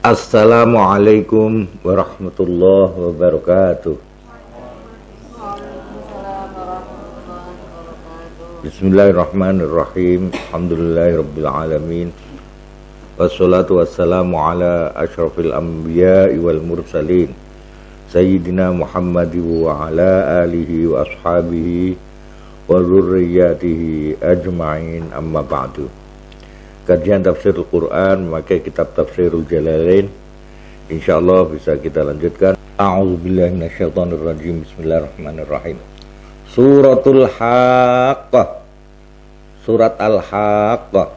Assalamualaikum warahmatullahi wabarakatuh. Bismillahirrahmanirrahim. Alhamdulillahirabbil alamin. Wassalatu wassalamu ala asyrafil anbiya'i wal mursalin Sayyidina Muhammad wa ala alihi wa ashabihi wa dzurriyyatihi ajma'in, amma ba'du. Kajian tafsir Al-Quran memakai kitab Tafsirul Jalalain, insyaallah bisa kita lanjutkan. A'udzubillahi minasyaitonirrajim. Bismillahirrahmanirrahim. Suratul Haqqah. Surat Al-Haqqah.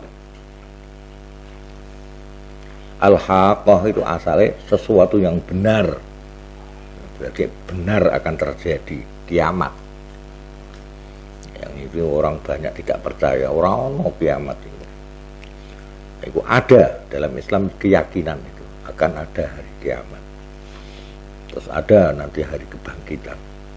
Al-Haqqah itu asalnya sesuatu yang benar. Berarti benar akan terjadi kiamat. Yang itu orang banyak tidak percaya, orang mau kiamat itu. Itu ada dalam Islam keyakinan itu akan ada hari kiamat. Terus ada nanti hari kebangkitan.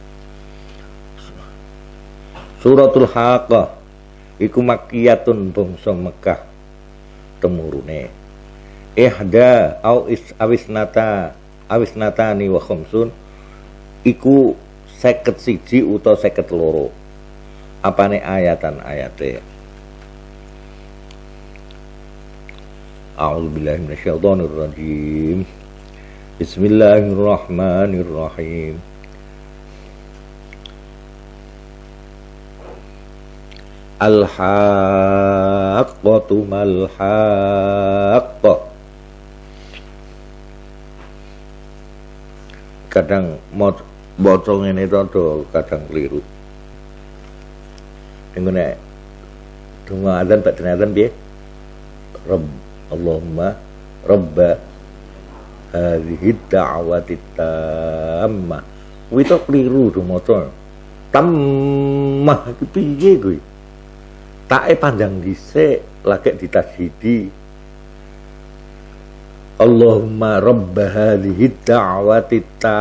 Suratul Haqqah iku makkiyatun bangsa Mekah temurune. Ihda au awisnatani wa khamsun iku 51 utawa 52. Apane ayatan ayate? A'udzubillahi minasyaitonirrajim. Bismillahirrahmanirrahim. Al-haqqatu mal-haqqah. Kadang bocong ini itu kadang keliru. Ngene donga adzan badhe adzan piye? Allahumma rabba hadhihi da'wati tammah. Kuwi to keliru do maca. Tammah iki piye kuwi? Take panjang dhisik lagi ditasydidi. Allahumma rabba hadhihi da'wati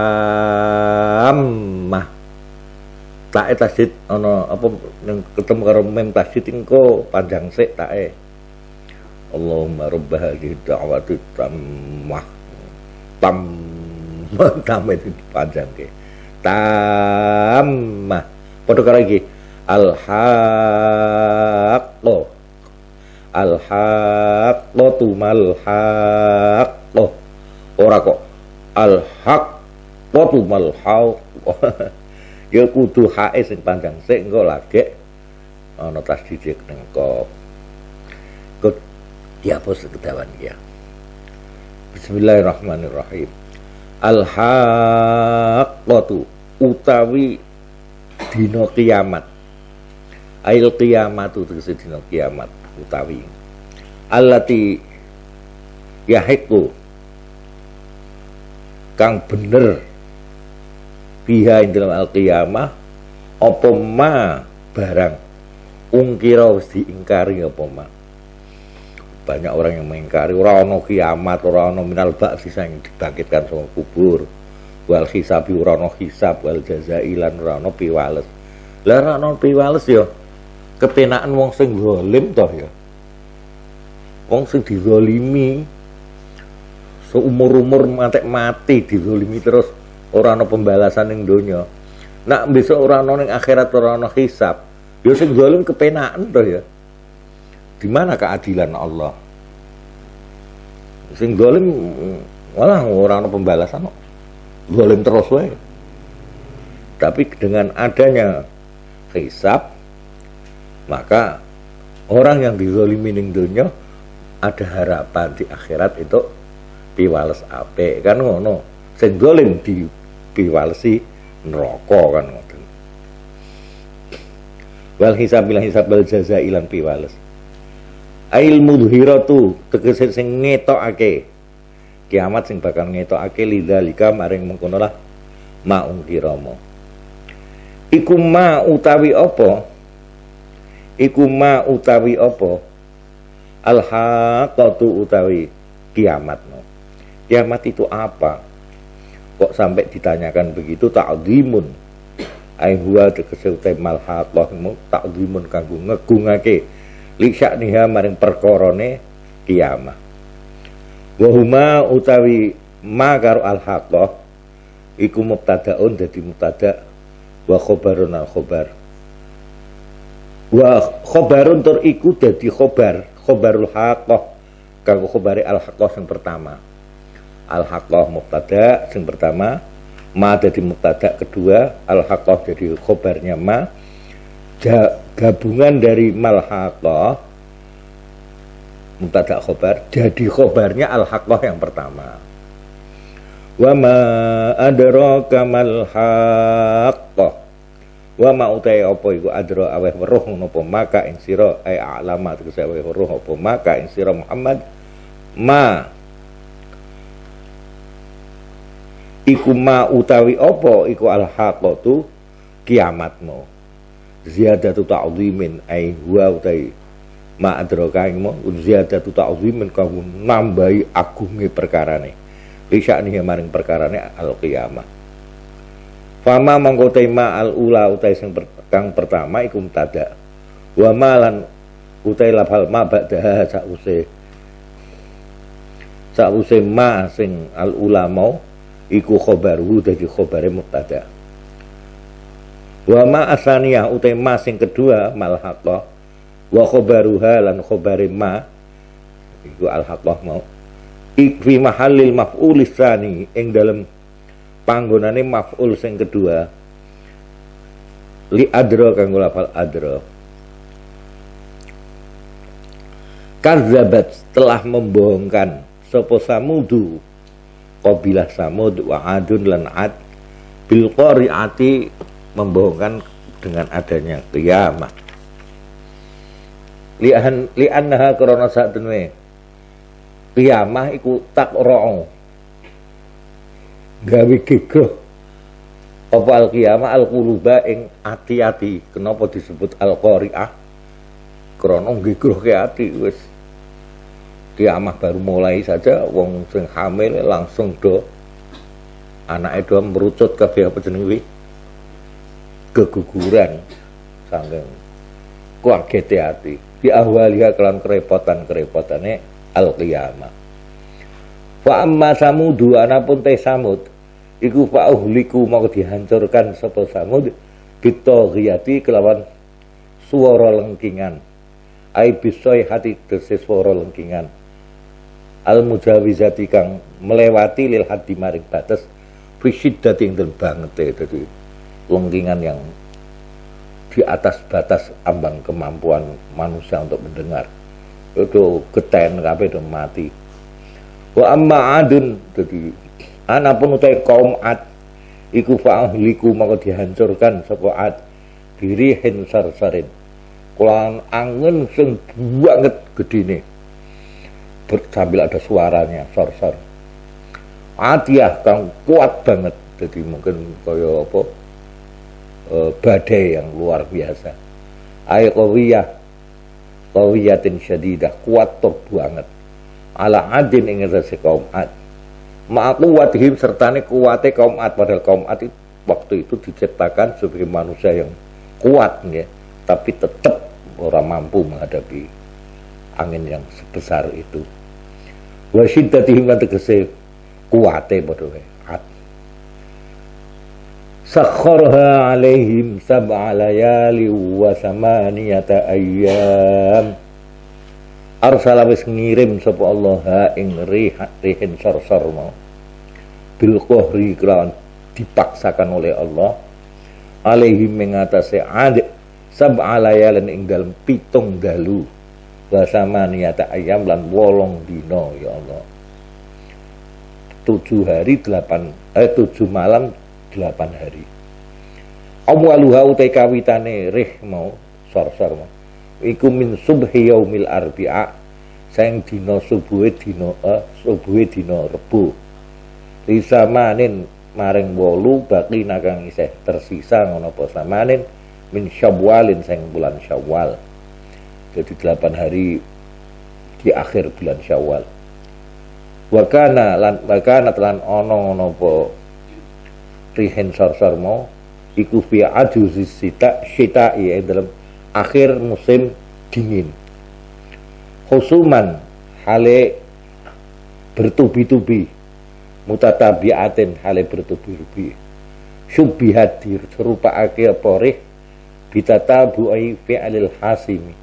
tammah. Take tasydid ana apa yang ketemu karo mem tasydid engko panjang sik take. Allahumma rabb hadhihi da'wati tammah. Tammah itu panjang ke. Tammah. Padha karo iki. Al-haqqah. Al-haqqatu mal-haqqah. Ora kok al-haqqatu mal-haqqah. Ya kudu hae sing panjang sik engko lagi ana tasdid ning kok. Dihapus kedawan ya. Bismillahirrahmanirrahim. Al-haqqatu utawi dina kiamat. Ail kiamatu tegese dina kiamat utawi. Allati yahiqu kang bener biha ing dalam al-qiyamah apa ma barang ungkira wis diingkari apa ma. Banyak orang yang mengingkari ora ana kiamat, ora ana minal ba'si sing dibangkitkan saka kubur. Wal hisabi ora ana hisab, wal jazai lan ora ana piwales. Lah ora ana piwales ya kepenakan wong sing zalim toh ya. Wong sing dizalimi seumur-umur ngantek mati dizalimi terus ora ana pembalasan ning donya. Nak besok ora ana ning akhirat ora ana hisab. Ya sing zalim kepenakan toh ya. Di mana keadilan Allah? Sing zalim malah ora ana pembalasan kok. Zalim terus wae. Tapi dengan adanya hisab maka orang yang dizalimi ning donya ada harapan di akhirat itu piwales apik kan ngono. Sing zalim di piwalesi neraka kan ngoten. Wal hisab bil hisab wal jazaa lan piwales. Ail mudhiratu tegese sing ngetokake kiamat sing bakal ngetokake lidzalika maring mengkono lah maung kirama. Iku ma utawi apa? Iku ma utawi apa? Al-haqqatu utawi kiamat. Kiamat itu apa? Kok sampai ditanyakan begitu? Ta'dhimun. Ai huwa tegese utai mal haqqah ta'dhimun kanggo ngegungake li sya'niha maring perkorone kiamat. Wa huma utawi ma karo al-haqqah iku mubtadaun dadi mubtada wa khobarun al-khobar. Wa khobarun tur iku dadi khobarul haqqah kanggo khobare al-haqqah sing pertama. Al-haqqah mubtada sing pertama, ma dadi mubtada kedua, al-haqqah jadi khobarnya ma. Gabungan dari mal-haqqah mubtada khobar jadi khobarnya al-haqqah yang pertama. Wa ma adraka mal haqqah. Wa ma utai apa iku adra aweh weruh napa maka ing sira ai alama tegese aweh weruh apa maka ing sira Muhammad ma iku ma utawi apa iku al-haqqatu kiamatmu. Ziyadatu ta'zimin ai huwa utai ma adraka ing ziyadatu ta'zimin kanggo nambahi agunge perkarane. Lisya'nihi maring perkarane al-qiyamah. Fama mangko tema al-ula utai sing kang pertama iku mubtada. Wa malan utai lafal ma ba'da sause ma sing al-ula mau iku khobaru dadi khobare mubtada. Wa ma asaniyah utai ma sing kedua mal haqqah wa khobaruha lan khobare ma iku al-haqqah mau ikfi mahallil maf'ul tsani ing dalem panggonane maf'ul sing kedua li adra kanggo lafal adra. Kazzabat telah membohongkan sapa Samudu qabilah Samud wa Adun lan Ad bil qari'ati membohongkan dengan adanya kiamat. Li annaha karena satune qiyamah iku taqra'u gawe gegoh apa al-qiyamah al-quluba ing ati-ati. Kenapa disebut al-qari'ah? Krana gegohke ati. Wis kiamah baru mulai saja wong sing hamil langsung do anake do merucut kabeh apa jenenge keguguran saking kagete ati di ahwaliha kelan kerepotan-kerepotane al-qiyamah. Fa amma Samudu anapun te Samud iku fa uhliku mau dihancurkan sapa Samud bitaghiyati kelawan swara lengkingan ai bisoi hati dese swara lengkingan al mujawizati kang melewati lil haddi maring batas fi syiddati ing banget dadi lengkingan yang di atas batas ambang kemampuan manusia untuk mendengar. Itu geten kabeh do mati. Wa amma Adun dadi anapun utai kaum Ad iku fa'ahliku maka dihancurkan sapa Ad birihin sarsarin kulan angin sing banget gedine sambil ada suaranya sarsar atiyah kang kuat banget jadi mungkin kaya apa badai yang luar biasa ay qawiyatin syadidah kuat tur banget ala adin ing atase kaum Ad ma'quwatihim sertane kuwate kaum Ad padahal kaum Ad waktu itu diciptakan sebagai manusia yang kuat nggih tapi tetap orang mampu menghadapi angin yang sebesar itu. Wa syiddatihim lan tegese kuwate padha wae Ad. Sakharha alaihim sab'a layali wa samaniyata ayyam. Arsala wis ngirim sapa Allah ing rihin sarsar mau bil qahri kelawan dipaksakan oleh Allah alaihim mengatasi Ad sab'a layalin ing dalem 7 dalu wa samaniyata ayyam lan 8 dina ya Allah 7 hari 7 malam 8 hari. Awaluha utai kawitane rih mau sarsar mau iku min subhi yaumil arbi'a sing dina subuhe dina Rebo lisamanin maring 8 baki nakang isih tersisa ngono apa samanin min Syawalin sing bulan Syawal. Jadi 8 hari di akhir bulan Syawal. Wa kana lan ana apa rihin sarsar mau iku fi ajuzis syita dalam akhir musim dingin. Khusuman hale bertubi-tubi, mutatabiatin hale bertubi-tubi, syubbihat dirupakake apa rih bitatabu'i fi'lil hasimi,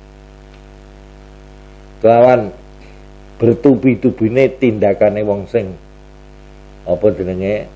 kelawan bertubi-tubine tindakane wong sing apa jenenge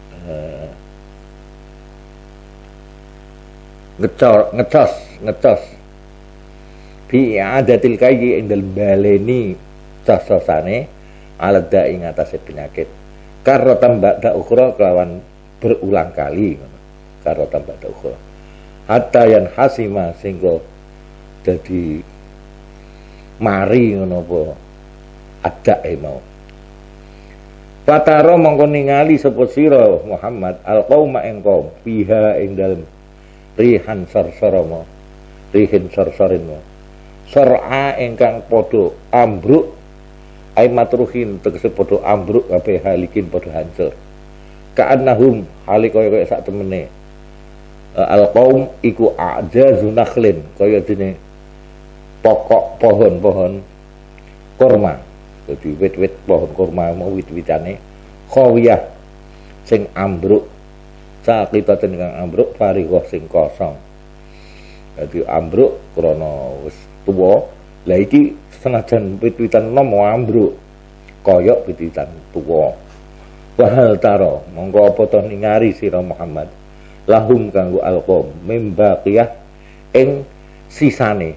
ngecos bi adatil kayyi ing dalem baleni cososane alat da ing atase penyakit karo tambak da ukhra kelawan berulang kali karo tambak da ukhra hatta yan hasima sehingga jadi mari ngono apa adake mau pataro mongko ningali sapa sira Muhammad alqauma ing kaum fiha ing dalem rihan sarsarama rihin sarsarinmu sar'a ingkang padha ambruk ai matruhin tegese padha ambruk kabeh halikin padha hancur ka'annahum hali kaya sak temene al-qaum iku a'jazu nakhlin kaya dene pokok pohon-pohon kurma jadi wit-wit pohon kurma mau wit-witane khawiyah sing ambruk sakitaten kang ambruk farighah sing kosong dadi ambruk krana wis tuwa la iki senajan wit-witan nom ambruk kaya wit-witan tuwa. Wahal taro monggo apa to ningari sira Muhammad lahum kanggo alqom mimbaqiyah ing sisane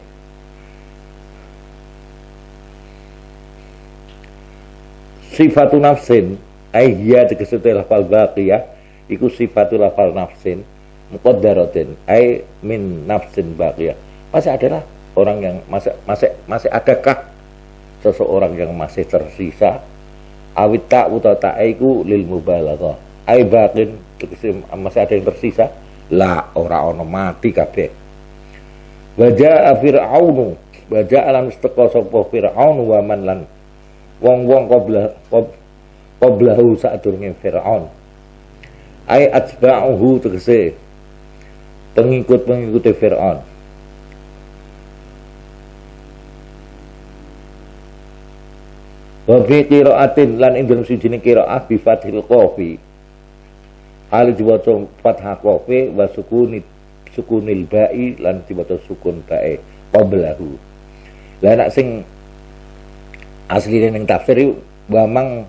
sifatu nafsin ayya tegese lafal baqiyah iku sifatu lafal nafsin muqaddaratin ay min nafsin baqiyah masih adalah orang yang masih adakah seseorang yang masih tersisa awit tak uta ta'iku lil mubalaghah ai baqin masih ada yang tersisa la ora ono mati kabeh waja fir'aunu waja alam istqa sapa fir'aun wa man lan wong-wong qablahu sadurunge fir'aun ai atba'uhu tegese pengikut-pengikut fir'aun wa fi qiraatin lan ing dalem sijine qiraah bi fathil qafi hal diwaca fathah qafi wa sukunil ba'i lan diwaca sukun ba'i qablahu la nek sing asline ning tafsir wa mang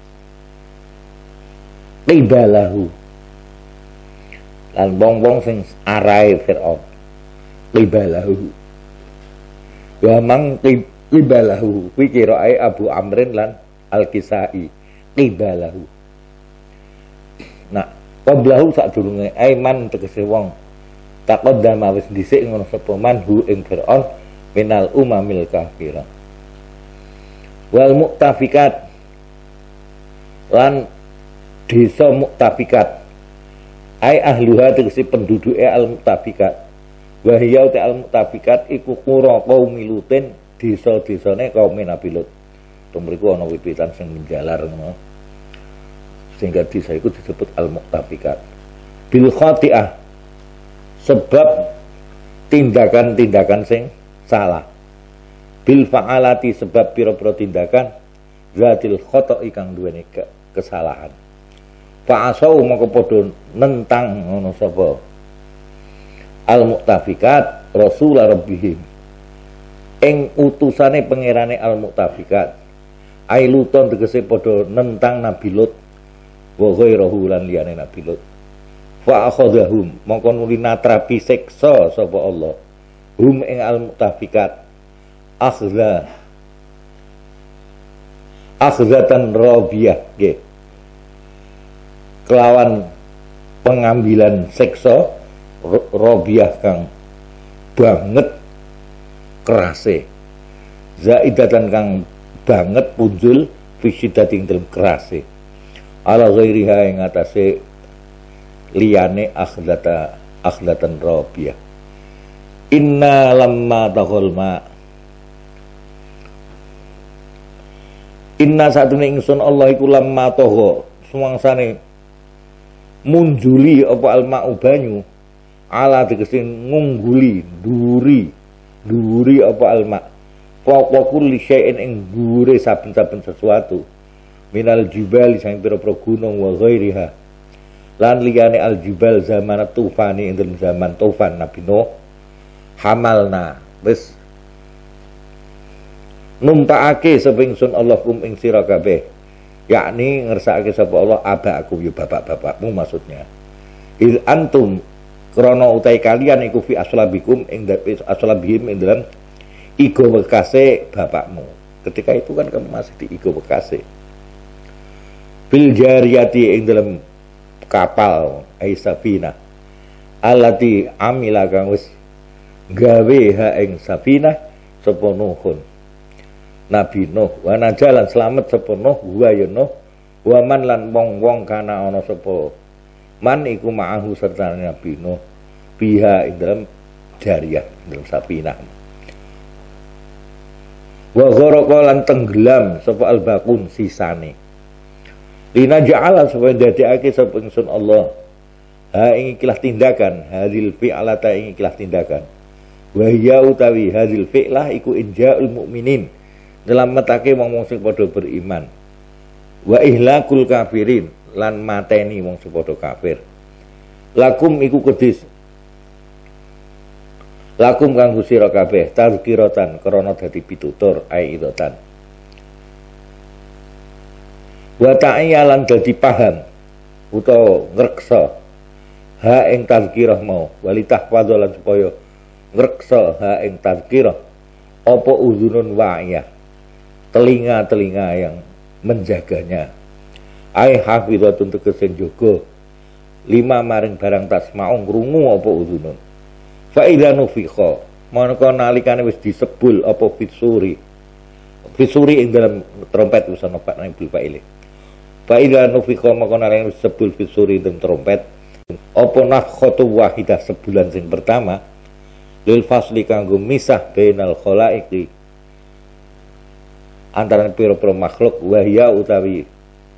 qibalahu lan wong-wong sing arahe Firaun qibalahu wa mang qibalahu kuwi qirae Abu Amrin lan Al-Kisai qibalahu. Nah, qablahu sadurunge aiman tegese wong taqaddama wis dhisik ngono sapa manhu ing Fir'aun minal umamil kafirah. Wal mu'tafikat lan desa mu'tafikat ai ahluha tegese penduduke al-mu'tafikat wa hiya al-mu'tafikat iku qura qaumi Lutin desa-desane kaum Nabi Lut. Mriku ana wit-witan sing menjalar ngono. Sehingga desa iku disebut al-mu'tafikat. Bil khati'ah sebab tindakan-tindakan sing salah. Bil fa'alati sebab pira-pira tindakan zatil khata'i kang duweni kesalahan. Fa'asau mongko padha nentang ngono sapa al-mu'tafikat rasul rabbihim ing utusane pangerane al-mu'tafikat ai Luton tegese padha nentang Nabi Lut wa ghairahu lan liyane Nabi Lut fa akhadhahum mongko nuli natrapi siksa sapa Allah hum ing al-mu'tafikat akhzatan rabiyah nggih kelawan pengambilan siksa rabiyah kang banget kerase zaidatan kang banget punjul fisidating dalam kerase ala ghairiha ing atase liyane akhlatan rabiyah inna lamma taghul ma inna satune ingsun Allah iku lamma tagha sumangsane munjuli apa alma'u banyu ala tegese ngungguli duri apa alma pokok kulli syai'in ing dure saben-saben sesuatu minal jibal sang pira-pira gunung wa ghairiha lan liyane al jibal zaman tufani ing zaman tufan Nabi Nuh hamalna wis numpakake sapa ingsun Allah kum ing sira kabeh yakni ngersakake sapa Allah abakum ya bapak-bapakmu maksudnya il antum krana utai kalian iku fi aslabikum ing aslabihim ing dalam igo bekase bapakmu ketika itu kan kamu masih di igo bekase bil jariyati ing dalam kapal safina alati amila kang wis gawe ha ing safina sapa Nuhun Nabi Nuh wa najalan selamat sapa Nuh wa ya Nuh wa man lan wong-wong kana ana sapa man iku ma'ahu serta Nabi Nuh biha ing dalam jariyah dalam safina wa gharaqa lan tenggelam sapa albaqun sisane lina ja'ala supaya dadekake sapa ingsun Allah ha ing ikilah tindakan hadil fi'lata ing ikilah tindakan wa hiya utawi hadil fi'lah iku inja'ul mukminin dalam metake wong sing padha beriman wa ihlakul kafirin lan mateni wong sing padha kafir lakum iku kedis lakum kanggo sira kabeh tazkiratan krana dadi pitutur ai idotan wa ta'ayyalan dadi paham utawa ngreksa ha ing tazkirah mau walitah fadhalan supaya ngreksa ha ing tazkirah apa uzunun wa'iyah telinga-telinga yang menjaganya ai hafizatun tegese jaga lima maring barang tasma'ung krungu apa uzunun fa idza nufikha mangka nalikane wis disebul apa fitsuri ing dalam trompet wis ana pak nang bil faile fa idza nufikha mangka nalikane wis disebul fitsuri ing trompet apa nakhatu wahidah sebulan sing pertama lil fasli kanggo misah bainal khalaiqi antara pira-pira makhluk wahya utawi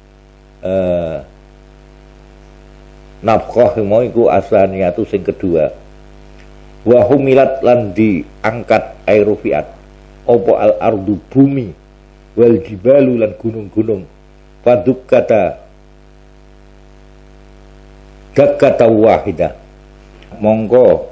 nafkah mau iku asaniyatu sing kedua wa humilat lan diangkat airufiat apa al ardu bumi wal jibalu lan gunung-gunung faduk kata dakata wahidah monggo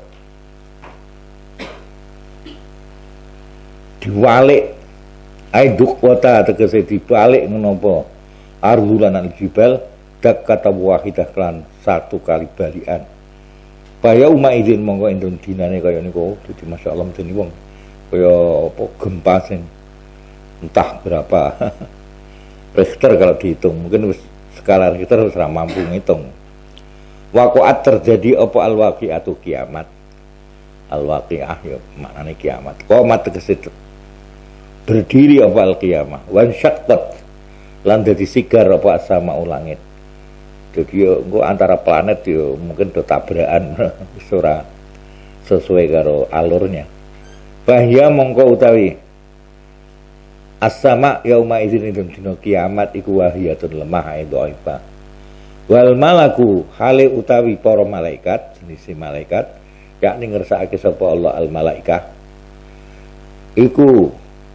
diwalik aiduk kota tegese dibalik menapa ardulan al-jibal dak kata wahidah klan satu kali balikan kaya umaidin monggo endon dinane kaya niku dadi masyaallah mesti wong kaya apa gempa sing entah berapa Richter kalau dihitung mungkin skala Richter wis ora mampu ngitung waqa'at terjadi apa al-waqi'atu kiamat al-waqi'ah ya maknane kiamat qomat tegese berdiri apa al-qiyamah wan syaqqat lan dadi sigar apa sama langit jadi engko antara planet yo mungkin do tabrakan wis ora sesuai karo alurnya bahya mongko utawi as-sama yauma idzin dina kiamat iku wahiyatun lemah dhaifah wal malaku hale utawi para malaikat jenis malaikat yakni ngersakake sapa Allah al malaikah iku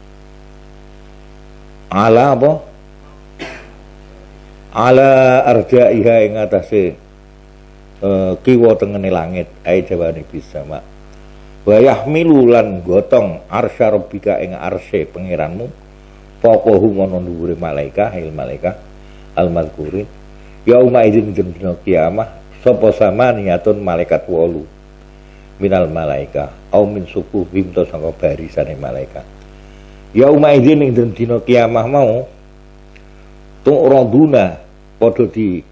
ala apa ala arjaiha ing atase kiwa tengene langit ai jawane bisa mak wa yahmilu lan gotong arsya rabbika ing arsy pangeranmu pokohu mono dhuwure malaikah il malaikah al mazkurin yauma idzin dina kiamah sapa samaniyatun malaikat 8 minal malaikah au min sukuhim to sanga barisane malaikat yauma idzin ing dina kiamah mau tu'raduna padha di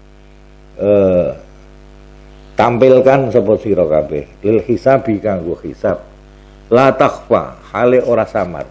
tampilkan sapa sira kabeh lil hisabi kanggo hisab la takhfa hale ora samar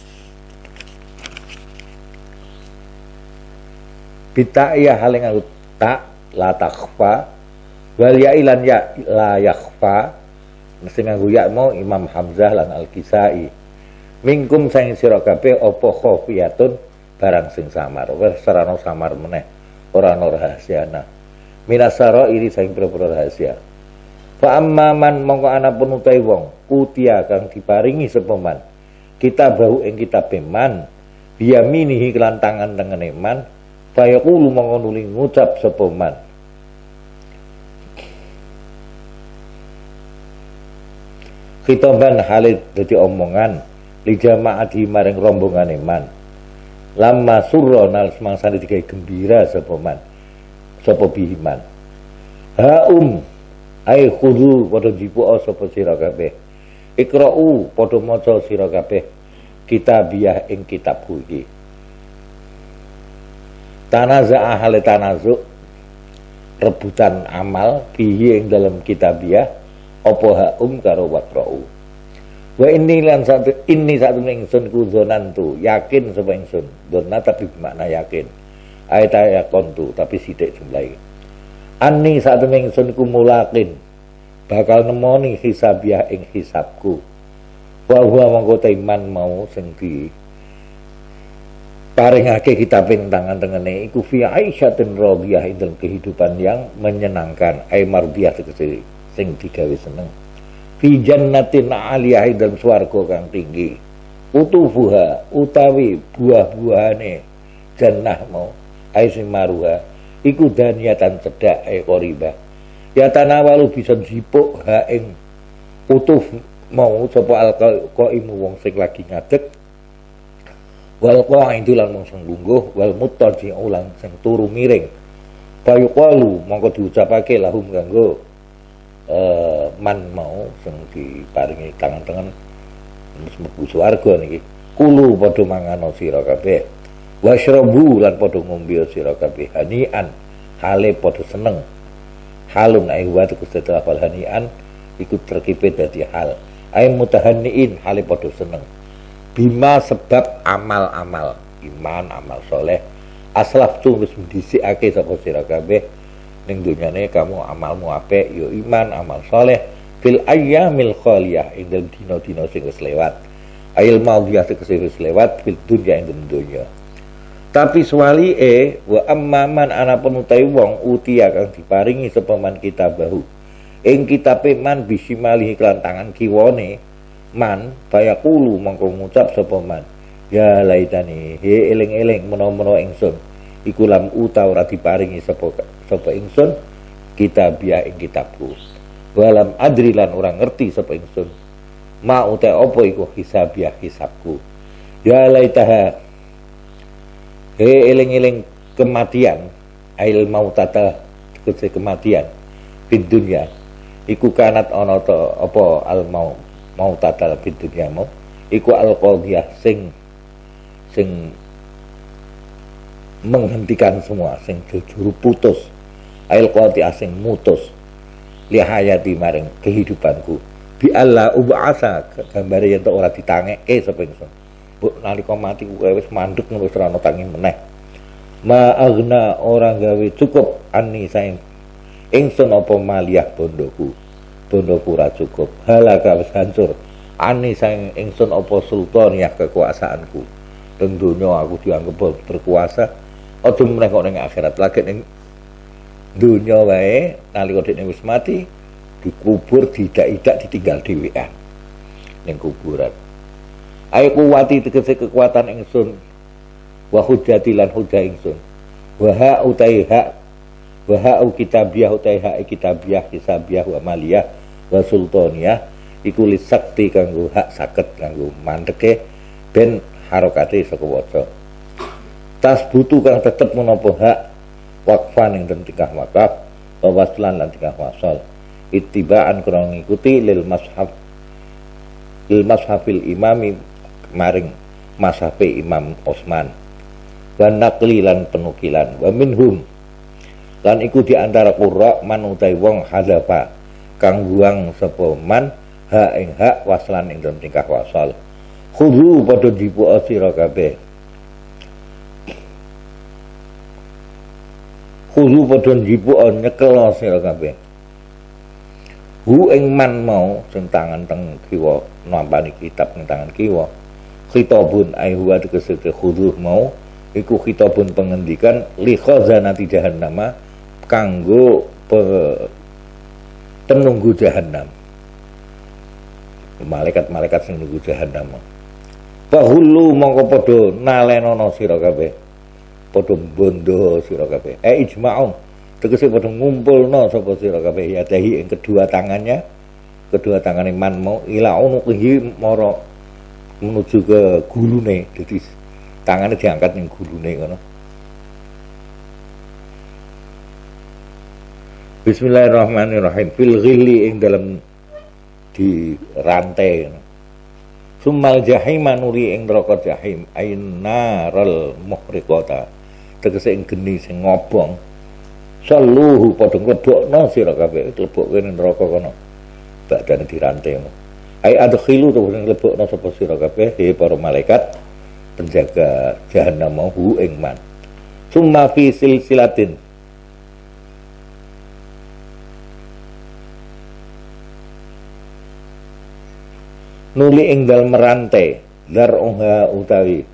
bita'iyah hale nganggo tak la takhfa wal ya ilan ya la yakhfa mesti nganggo ya mau Imam Hamzah lan Al-Kisai mingkum sang sira kabeh apa khafiyatun barang sing samar wis sarana samar meneh ora ana rahasiana minasara iri sang pira-pira rahasia fa amman mongko ana penutai wong kutia kang diparingi sapa man kita bahu ing kitab man biyaminihi kelan tangan tengene man fayaqulu mangkonuli ngucap sapa man khitaban halid dadi omongan li jamaati maring rombongane man lamma surra nal semangsane digawe gembira sapa man sapa bihiman ai khudhu padha jipu sapa sira kabeh ikra'u padha maca sira kabeh kitabiah ing kitabku iki tanaza ahli tanazu rebutan amal bihi ing dalam kitabiah apa karo waqra'u wa ini satu ingsun ku zonantu yakin sapa ingsun donna tapi bermakna yakin ayat yakontu tapi sithik jumlahe ani satu ingsun ku mulakin bakal nemoni hisabiah ing hisabku wa huwa mangko iman mau sing di paringake kitabing tangan tengene iku fi aisyatin radhiyah ing dalam kehidupan yang menyenangkan ay mardiyah sing digawe seneng fi jannatin aliyah dalam swarga kang tinggi utufuha utawi buah-buahane jannah mau ay simaruha iku daniyatan cedak ay qoriba ya tanawalu bisa jipuk ha ing utuf mau sapa alqaimu wong sing lagi ngadeg wal qaidu lan wong sing lungguh wal muttaji'u lan sing turu miring fayuqalu mongko diucapake lahum kanggo man mau sing diparingi tangan-tangan mlebu swarga niki kulu padha mangan sira kabeh wasyrabu lan padha ngombe sira kabeh hanian hale padha seneng halun ai wa setelah fal hanian iku terkipe dadi hal ai mutahanniin hale padha seneng bima sebab amal-amal iman amal soleh aslaf tu wis ndhisikake sapa sira kabeh ning dunyane kamu amalmu apik ya iman amal soleh fil ayyamil khaliyah ing dalem dina-dina sing wis lewat ayil maudiyah sing wis lewat fil dunya ing dunya tapi swalike wa amman ana penutai wong utia kang diparingi sapa man kitabahu ing kitabe man bisimali kelan tangan kiwane man bayaqulu mongko ngucap sapa man ya laitani he eling-eling menawa ingsun iku lam uta ora diparingi sapa ingsun kitabiah ing kitabku walam adri lan ora ngerti sapa ingsun ma uta apa iku hisabiah hisabku ya laitaha he eling-eling kematian ail mautata kematian di dunia iku kanat ana ta apa al mautata di dunia mau iku al qadhiyah sing menghentikan semua sing jujur putus ail qati asing mutus li hayati maring kehidupanku bi alla ub'asa gambare yen ora ditangeke sapa ingsun mbok nalika mati wis mandeg wis ora ana tangi meneh ma agna ora gawe cukup ani saing ingsun apa maliyah bondoku ora cukup halaka wis hancur ani saing ingsun apa sultaniyah kekuasaanku teng donya aku dianggep berkuasa aja meneh kok ning akhirat lagi ning dunya wae nalika dekne wis mati dikubur didak-idak ditinggal dhewean ning kuburan ayo kuwati tegese kekuatan ingsun wa hujjati lan hujjah ingsun wa ha utai ha wa ha kitabiah utai ha kitabiah hisabiah wa maliyah wa sultaniyah iku lisakti kanggo hak saged kanggo mandeke ben harokate saka waca tas butuh kang tetep menapa hak wakfan ing tingkah wakaf waslan lan tingkah wasal ittibaan krana ngikuti lil mashafil imami maring mashafe Imam Utsman wa naqli lan penukilan wa minhum lan iku di antara qurra man utai wong hadafa kang buang sapa man hak ing hak waslan ing tingkah wasal khudhu padha dipu sira kabeh khudhu padha dipu nyekel sira kabeh hu ing man mau sing tangan teng kiwa nampani kitab ning tangan kiwa khitabun ai huwa tegese khudhu mau iku khitabun pengendikan li khazanati jahannam kanggo penunggu jahannam malaikat-malaikat sing nunggu jahannam Fahulu mongko padha nalenono sira kabeh. Padha bondo sira kabeh. Ijma'un tegese padha ngumpulno sapa sira kabeh ya dahi ing kedua tangannya. Kedua tangan man mau ila unuqihi mara menuju ke gulune. Jadi tangannya diangkat ning gulune ngono. Bismillahirrahmanirrahim. Fil ghilli ing dalam di rantai. Summal jahim nuri ing neraka jahim ainarul muhriqata tegese ing geni sing ngobong seluhu padha nglebokno sira kabeh lebok ning neraka kono badane dirantai ai adkhilu to sing nglebokno sapa sira kabeh he para malaikat penjaga jahanam hu ing man summa fi silsilatin nuli ing dalem rantai dar'uha utawi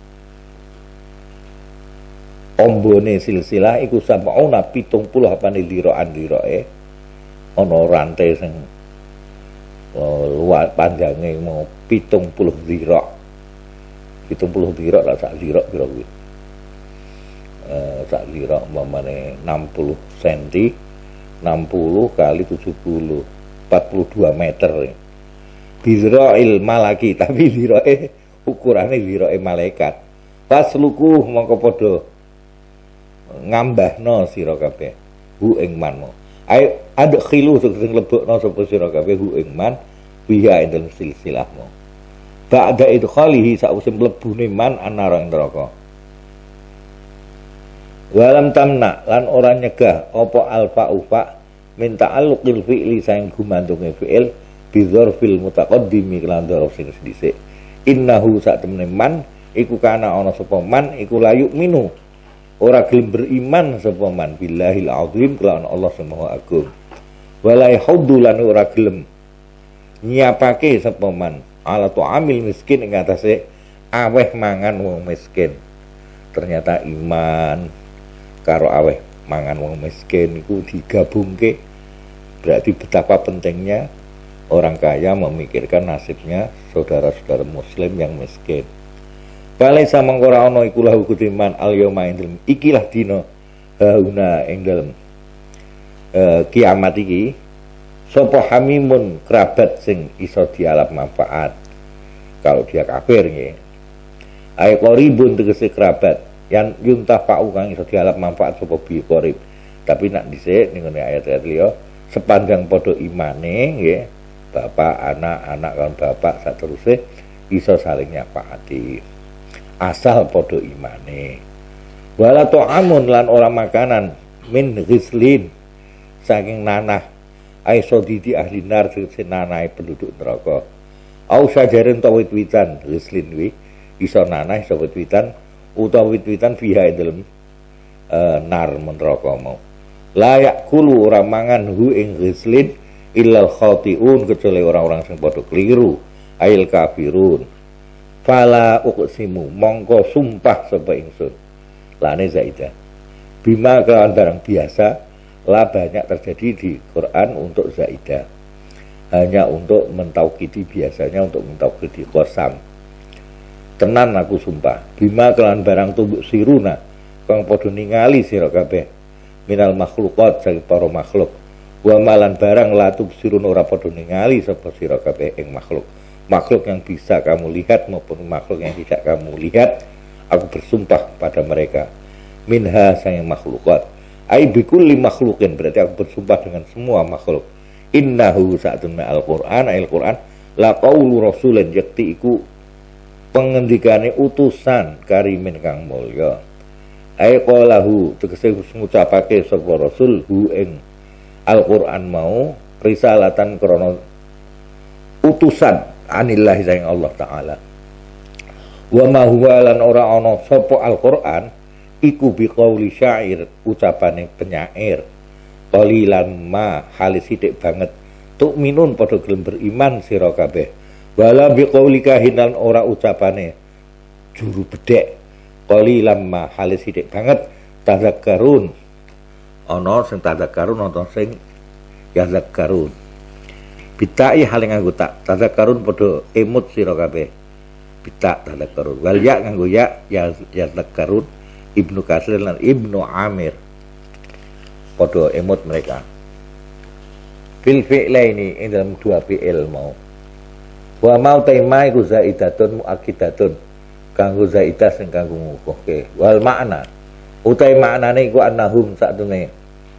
ombone silsilah iku sam'una 70 apane diraan diroke ana rantai sing luwih panjange mau 70 dirok 70 dirok lah sak dirok pira kuwi sak dirok umpamane 60 cm 60 kali 70 42 meter Bizra'il malaki tapi liroe ukurane liroe malaikat. Fasluku mongko padha ngambahno sira kabeh hu ing manmu. Ai adkhilu sing lebokno sapa sira kabeh hu ing man biha ing silsilahmu. Ba'da idkhalihi sa'use mlebune man anara ing neraka. Walam tamna lan ora nyegah apa alfa ufa min ta'alluqil fi'li saing gumantunge fi'il bidzarfil mutaqaddimi kelan dzarf sing dhisik innahu sak temene man iku kana ana sapa man iku layuk minu ora gelem beriman sapa man billahil azim kelan Allah sing maha agung walai haudulan ora gelem nyiapake sapa man ala tu'amil miskin ing atase aweh mangan wong miskin ternyata iman karo aweh mangan wong miskin iku digabungke berarti betapa pentingnya orang kaya memikirkan nasibnya saudara-saudara muslim yang miskin. Balai sama ora ana iku lahu kutiman al yauma indal ikilah dina hauna ing dalem kiamat iki sapa hamimun kerabat sing iso dialap manfaat. Kalau dia kafir nggih. Ai qaribun tegese kerabat yang yuntafa'u kang iso dialap manfaat sapa bi qarib. Tapi nak dhisik ning ayat-ayat liya sepanjang padha imane nggih bapak, anak kan bapak saterusé iso saling nyapaati asal podo imane wala ta'amun lan ora makanan min ghislin saking nanah aiso didi ahli nar sing nanahe penduduk neraka au sajaren ta wit-witan ghislin wi iso nanah iso wit-witan utawa wit-witan fiha dalem nar neraka mau layak kulu ora mangan hu ing ghislin illal khati'un kecuali orang-orang sing padha keliru ail kafirun fala uqsimu mongko sumpah sapa ingsun lane zaidah bima kelawan barang biasa lah banyak terjadi di Quran untuk zaidah hanya untuk mentaukidi biasanya untuk mentaukidi qasam tenan aku sumpah bima kelawan barang tumbuk siruna kang padha ningali sira kabeh minal makhluqat saking para makhluk wa malan barang latub sirun ora padha ningali sapa sira kabeh ing makhluk yang bisa kamu lihat maupun makhluk yang tidak kamu lihat aku bersumpah pada mereka minha sayang makhlukat ai bikulli makhlukin berarti aku bersumpah dengan semua makhluk innahu sa'atun al-Qur'an al-Qur'an la qaulu rasulin yakti iku pengendikane utusan karimin kang mulya ai qalahu tegese ngucapake sapa rasul hu ing Al-Quran mau risalatan krono utusan anillahi sayang Allah Ta'ala wa ma huwa lan ora ana sapa Al-Quran iku biqauli syair ucapane penyair qalilan ma halis sithik banget tuk minun padha gelem beriman sira kabeh wala biqauli kahinan ora ucapane juru bedhek qalilan ma halis sithik banget tazakkarun ana sing tadzakkarun ana sing yazakkarun bitai hal nganggo tak tadzakkarun padha emut sira kabeh Bita tadakkarun. Wal ya nganggo ya tadakkarun. Ibnu Katsir lan Ibnu Amir padha emot mereka. Fil fi'laini ing dalam dua fi'il mau. Wa mau tema iku zaidatun muakkidatun. Kanggo zaidah sing kanggo ngukuhke. Wal makna utai maknane iku annahum sakdune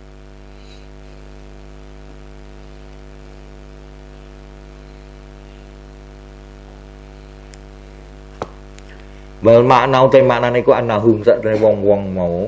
wal makna utai maknane iku annahum sakdene wong-wong mau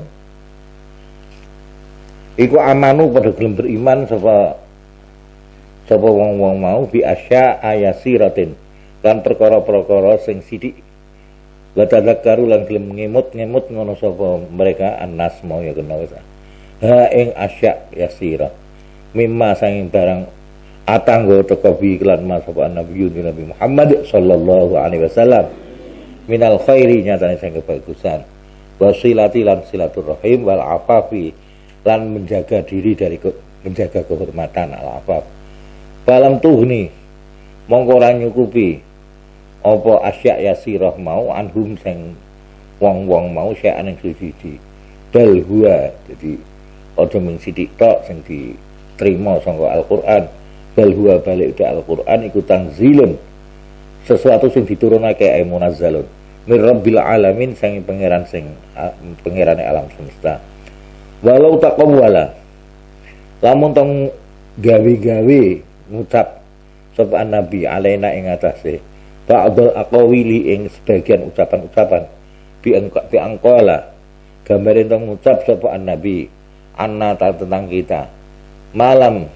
iku amanu pada gelem beriman sapa wong-wong mau bi asya ayasiratin lan perkara-perkara sing sithik wa tadzakkaru lan gelem ngemut-ngemut ngono sapa mereka annas mau ya kena wis ha ing asya yasira mimma sanging barang atanggo teko bi lan mas sapa Nabi Muhammad sallallahu alaihi wasallam minal khairi nyatane sing kebagusan wasilati lan silaturahim wal afafi lan menjaga diri dari menjaga kehormatan al afaf balam tuhni mongko ora nyukupi apa asya yasirah mau anhum sing wong-wong mau sya'an ing siji bal huwa jadi aja mung sithik tok sing diterima saka Al-Qur'an bal huwa balik Al-Qur'an iku tanzilun sesuatu sing diturunake ay munazzalun mir rabbil alamin sang pangerane alam semesta walau taqawwala lamun tong gawe-gawe ngucap sapa nabi alaina ing atase ba'dul aqawili ing sebagian ucapan-ucapan bi angqala gambare tong ngucap sapa nabi anna tentang kita malam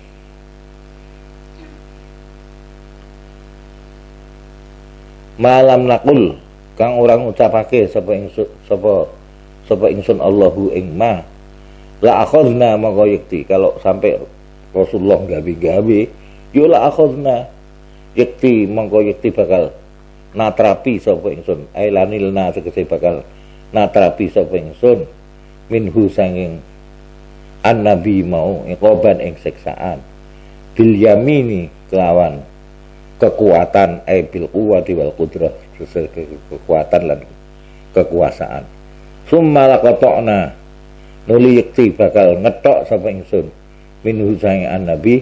nakul kang orang ucapake sapa ingsun Allahu ing ma la akhadna maka yakti kalau sampai Rasulullah gawe-gawe yo la akhadna yakti mongko yakti bakal natrapi sapa ingsun ai lanilna tegese bakal natrapi sapa ingsun minhu sanging annabi mau iqoban ing siksaan bil yamini kelawan kekuatan bil quwwati wal qudrah kekuatan dan kekuasaan summa laqata'na nuli yakti bakal ngetok sapa ingsun minhu sang annabi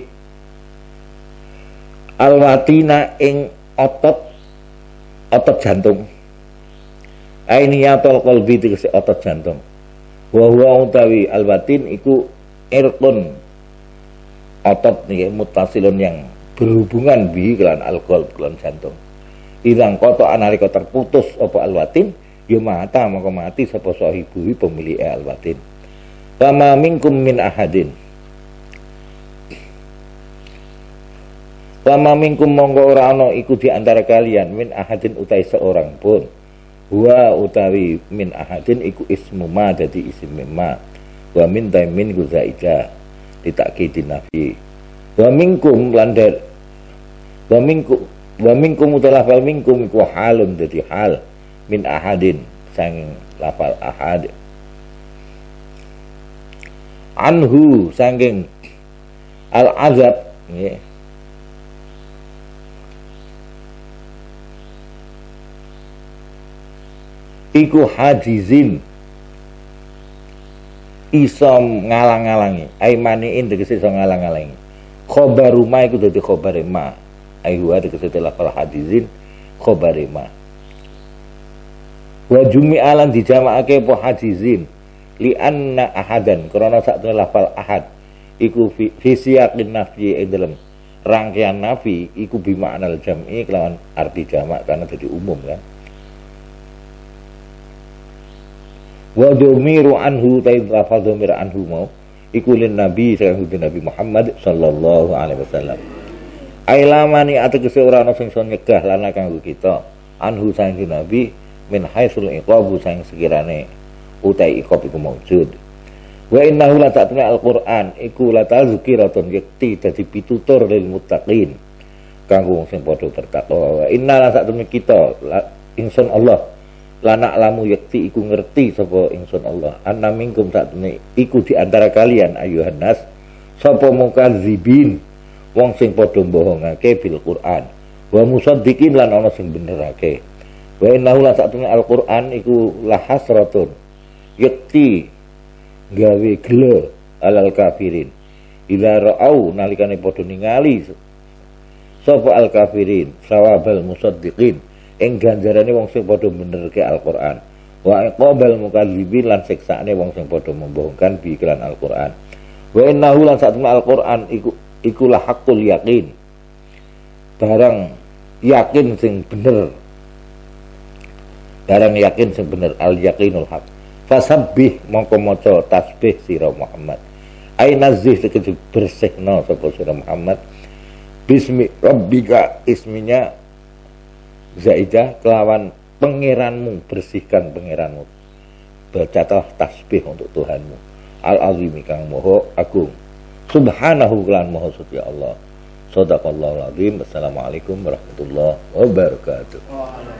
alwatina ing otot jantung ainiyatol qalbi tegese otot jantung wa huwa utawi alwatin iku irqun otot niki mutasilun yang berhubungan bi kelan alkohol kelan jantung ilang koto anarika terputus apa alwatin ya mata maka mati sapa sahibu pemilik alwatin lama minkum min ahadin lama minkum monggo ora ana iku di antara kalian min ahadin utai seorang pun wa utawi min ahadin iku ismu ma dadi isim ma wa min taimin guzaida ditakkidin nafi wa minkum landar wa minkum utalafal minkum iku halun dadi hal min ahadin sang lafal ahad anhu sanging al azab nggih iku hajizin iso ngalang-alangi aimaniin tegese iso ngalang-alangi khobaru ma iku dadi khobare ma aywa tegese lafal hajizin khobare ma wa jumi'alan dijamaake apa hajizin li anna ahadan karena sakjane lafal ahad iku fi siyaqin nafyi ing dalem rangkaian nafi iku bi maknal jam'i kelawan arti jamak karena jadi umum kan wa dhamiru anhu ta'id lafal dhamir anhu mau iku lin nabi sayyidina Nabi Muhammad sallallahu alaihi wasallam ailamani ategese ora ana sing iso nyegah lan kanggo kita anhu sayyidin nabi min haitsul iqabu sang sekirane utai iqab iku maujud wa innahu la ta'tuna al-Qur'an iku la tazkiratun yakti dadi pitutur lil muttaqin kanggo sing padha bertakwa wa inna la ta'tuna kita ingsun Allah lanak lamu yakti iku ngerti sapa ingsun Allah anna minkum ta'tuna iku di antara kalian ayuhan nas sapa mukadzibin wong sing padha mbohongake bil Qur'an wa musaddiqin lan ana sing benerake Wa innahu la satuna Al-Qur'an iku la hasratun yakti gawe gelo alal kafirin ila ra'au nalikane padha ningali sapa al kafirin sawabal musaddiqin ing ganjarane wong sing padha benerke Al-Qur'an wa iqabal mukadzibin lan siksane wong sing padha membohongkan bi iklan Al-Qur'an wa innahu lan satuna Al-Qur'an iku la haqqul yaqin barang yakin sing bener barang yakin sing bener al yaqinul haq fasabbih mongko maca tasbih sira Muhammad ai nazih tegese bersihna sapa sira Muhammad bismi rabbika isminya zaidah kelawan pangeranmu bersihkan pangeranmu bacalah tasbih untuk Tuhanmu al azim kang maha agung subhanahu lan maha suci Allah sadaqallahul azim. Assalamualaikum warahmatullahi wabarakatuh.